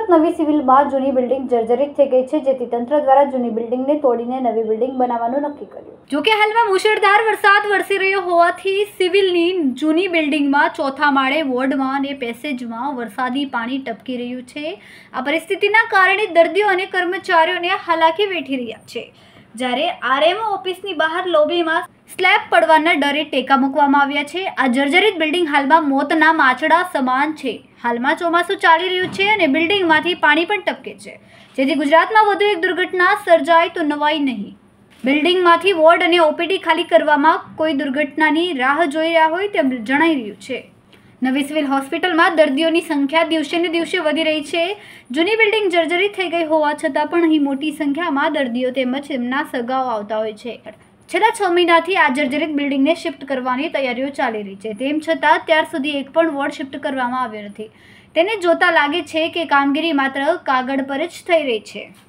સુરત નવી સિવિલમાં જૂની બિલ્ડિંગ જર્જરિત થઈ ગઈ છે, જેથી તંત્ર દ્વારા જૂની બિલ્ડિંગને તોડીને નવી બિલ્ડિંગ બનાવવાનું નક્કી કર્યું. જોકે હાલમાં મુશળધાર વરસાદ વરસી રહ્યો હોવાથી સિવિલની જૂની બિલ્ડિંગમાં ચોથા માળે વોર્ડમાં અને પેસેજમાં વરસાદી પાણી ટપકી રહ્યું છે. આ પરિસ્થિતિના કારણે દર્દીઓ અને કર્મચારીઓને હાલાકી વેઠી રહ્યા છે. જ્યારે આરએમઓ ઓફિસની બહાર લોબીમાં સ્લેબ પડવાના ડરે ટેકા મૂકવામાં આવ્યા છે. આ જર્જરિત બિલ્ડિંગ હાલમાં મોતના માછડા સમાન છે. હાલમાં ચોમાસું ચાલી રહ્યું છે અને બિલ્ડિંગમાંથી પાણી પણ ટપકે છે, જેથી ગુજરાતમાં વધુ એક દુર્ઘટના સર્જાય તો નવાઈ નહીં. બિલ્ડિંગમાંથી વોર્ડ અને ઓપીડી ખાલી કરવામાં કોઈ દુર્ઘટનાની રાહ જોઈ રહ્યા હોય તેમ જણાઈ રહ્યું છે. નવી સિવિલ હોસ્પિટલમાં દર્દીઓની સંખ્યા દિવસે ને દિવસે વધી રહી છે. જૂની બિલ્ડિંગ જર્જરિત થઈ ગઈ હોવા છતાં પણ અહીં મોટી સંખ્યામાં દર્દીઓ તેમજ તેમના સગાઓ આવતા હોય છે. છેલ્લા 6 મહિનાથી આ જર્જરિત બિલ્ડિંગને શિફ્ટ કરવાની તૈયારીઓ ચાલી રહી છે. તેમ છતાં અત્યાર સુધી એક પણ વોર્ડ શિફ્ટ કરવામાં આવ્યો નથી. તેને જોતા લાગે છે કે કામગીરી માત્ર કાગળ પર જ થઈ રહી છે.